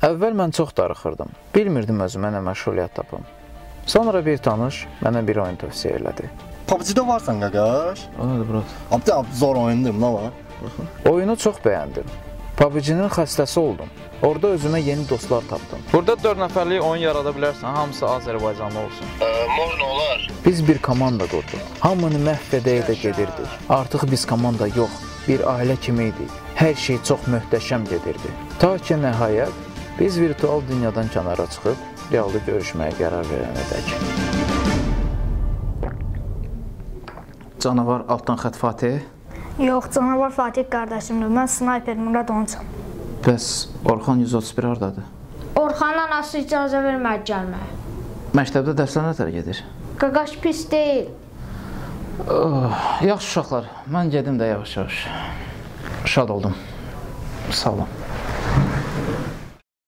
Əvvəl mən çox darıxırdım. Bilmirdim özümə nə məşğuliyyət tapım. Sonra bir tanış mənə bir oyun tövsiyə elədi. PUBG-də varsan qaqaş? O nədir, brat? Abi zor oyundur, nə var? Oyunu çox bəyəndim. PUBG-nin xəstəsi oldum. Orada özümə yeni dostlar tapdım. Burada 4 nəfərlik oyun yarada bilərsən, hamısı Azərbaycanlı olsun. Можно olar. Biz bir komanda qurduq. Hamını məhv edə gedirdik. Artıq biz komanda yox, bir ailə kimi idik. Hər şey çox möhtəşəm gedirdi. Ta ki nəhayət biz virtual dünyadan kənara çıxıb realda görüşməyə qərar verənədək. Canavar altdan xət Fatih. Yox, Canavar Fatih qardaşımdır. Mən snayper Murad Oncan. Bəs Orxan 131 hardadır? Orxanın anası icazə vermədi gəlməyə. Məktəbdə dərslər nətər gedir? Qaqaş pis deyil. Yaxşı uşaqlar, mən gedim də yavaş-yavaş. Şad oldum. Sağ olun.